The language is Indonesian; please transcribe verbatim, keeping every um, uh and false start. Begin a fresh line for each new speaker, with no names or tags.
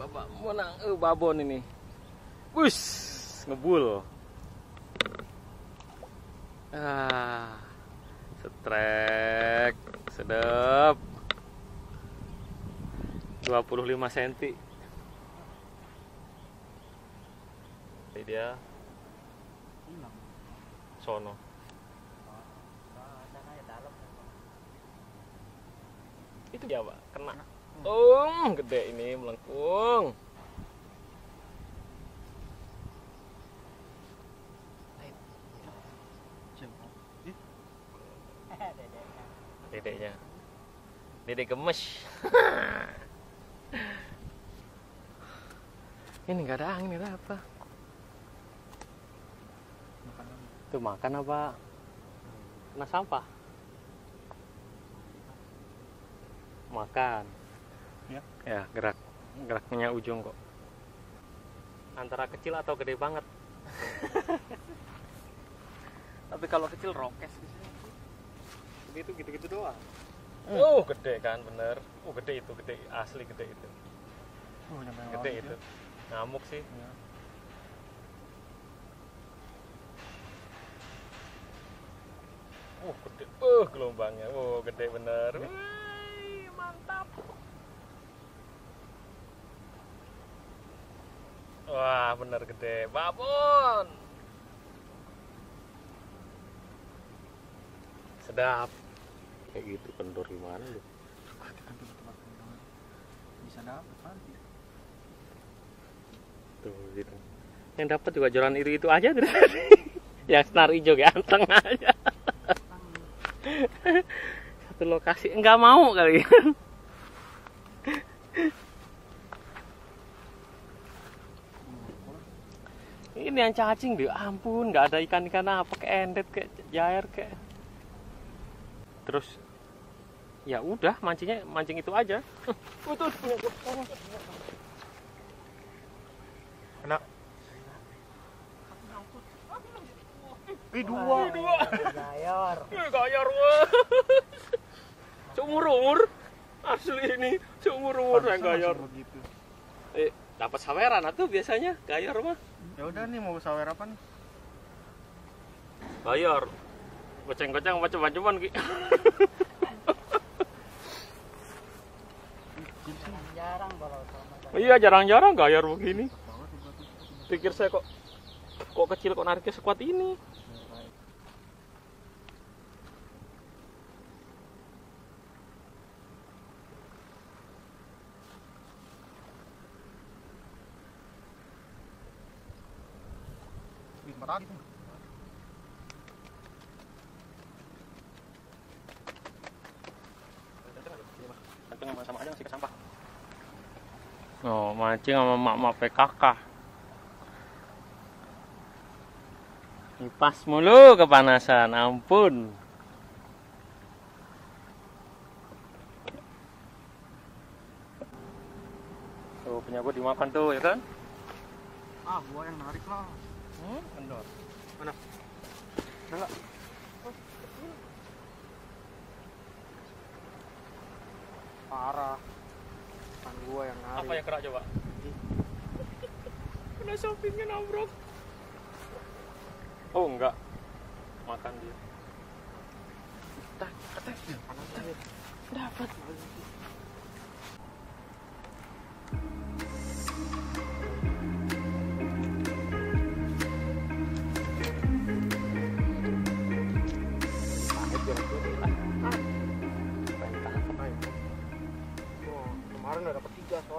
Apa menang eh babon ini. Wus, ngebul. Ah. Setrek, sedap. dua puluh lima sentimeter. Ini dia sono. Itu ya, Pak, kena. Um, gede ini melengkung. Dedeknya. Dedek gemes. Ini nggak ada angin, ada apa? Tuh makan apa? Kena sampah. Makan. Ya, ya gerak geraknya ujung kok. Antara kecil atau gede banget. Tapi kalau kecil rokes di sini. Begitu gitu-gitu doang. Hmm. Oh, gede kan, bener. Oh, gede itu, gede asli gede itu. Oh, gede itu. Ya. Ngamuk sih. Ya. Oh, gede. Oh, gelombangnya. Oh, gede bener. Ya. Wih, mantap. Wah, bener gede. Babon. Sedap. Kayak gitu kendor gimana lu?
Bisa dapat nanti.
Tuh gitu. Yang dapat juga jalan iri itu aja tuh. Yang senar hijau ganteng aja. Satu lokasi enggak mau kali. Ini yang cacing deh, ampun, nggak ada ikan-ikan apa kayak endet kayak jair kayak. Terus ya udah mancingnya mancing itu aja. Oh, tuh, kena.
Ih, dua.
Ih, dua.
Gayar.
Ih, gayar wah. Seumur umur asli ini, seumur umur yang gayar. Eh, dapat saweran atau biasanya gayar mah.
Ya udah nih, mau sawer apa nih?
Gayar. Goceng-goceng macam-macam Ki.
Jarang kalau sama.
Iya, jarang-jarang gayar begini. Pikir saya kok kok kecil kok nariknya sekuat ini.
Merah gitu. Sama aja ngasih ke sampah.
Oh, mancing sama mak-mak P K K. Kipas mulu kepanasan, ampun. Tuh, punya gua dimakan tuh, ya kan?
Ah, gua yang narik lah.
Hmm, kendor. Mana?
Ada enggak? Parah. Kan gua yang narik.
Apa yang kerak coba? Kena sampingnya nabrak. Oh, enggak. Makan dia. Tak, tak, dapat.
Kemarin udah dapat tiga soal.